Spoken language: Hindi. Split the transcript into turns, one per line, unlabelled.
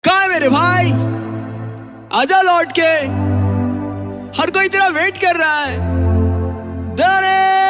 कहाँ है मेरे भाई? आजा लौट के, हर कोई तेरा वेट कर रहा है।